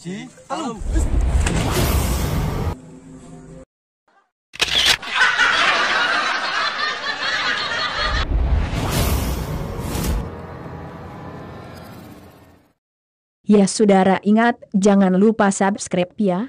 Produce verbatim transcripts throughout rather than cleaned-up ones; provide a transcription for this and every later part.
Siji, telu. Ya saudara, ingat jangan lupa subscribe ya.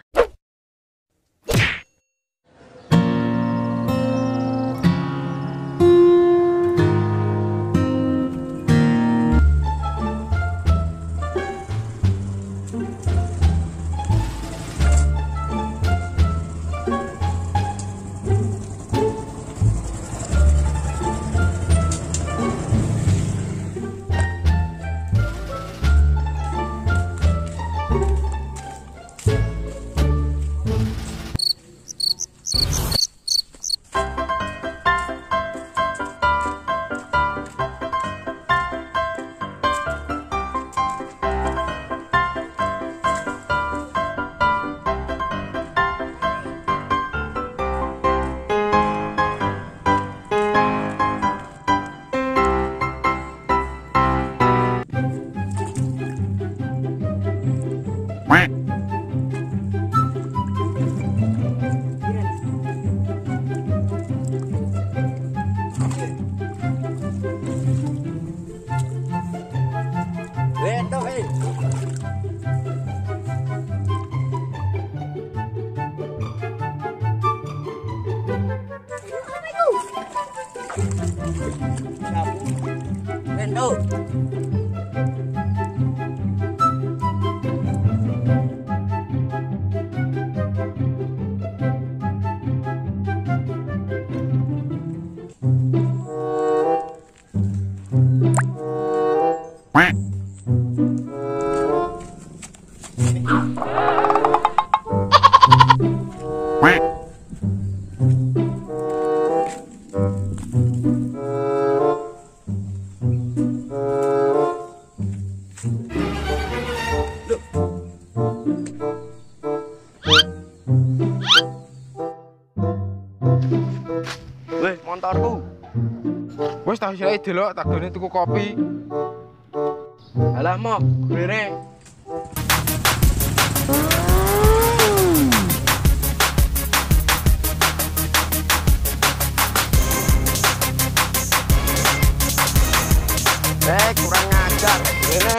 Weh, montorku. Wes tak silai delok, tak done tuku kopi. Alah, Mok, grene. Eh, kurang ngajar, grene.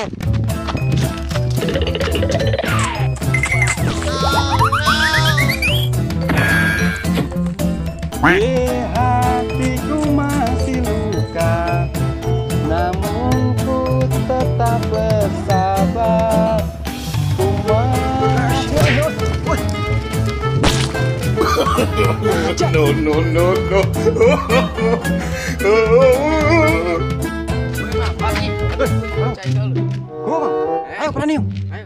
Di hatiku masih luka, namun ku tetap bersabar. Ku No, no, no, no. Ayo, berani yuk. Ayo.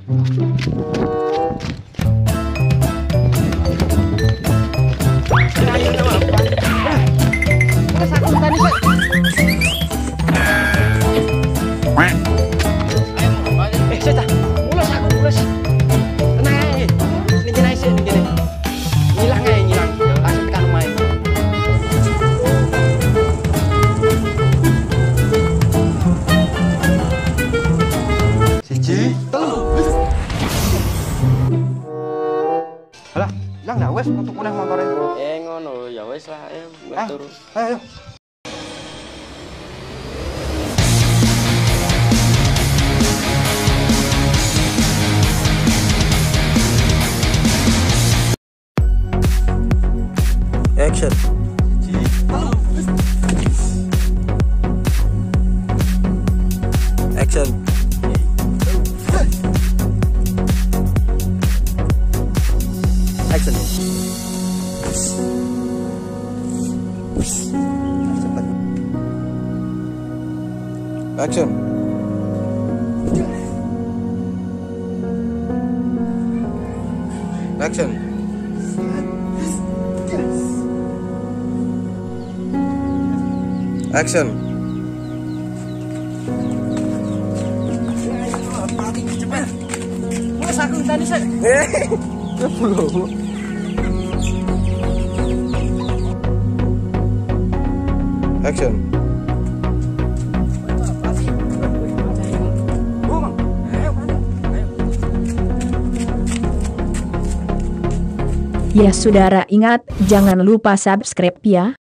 Alah, lang dah wes untuk punah motornya. Eh ngono ya wes lah, ayo Ah, turu. ayo. Action. Action. Action. Cepat. Action. Action. Action. Cepat. Mas aku tadi saya. Action. Ya saudara ingat, jangan lupa subscribe ya.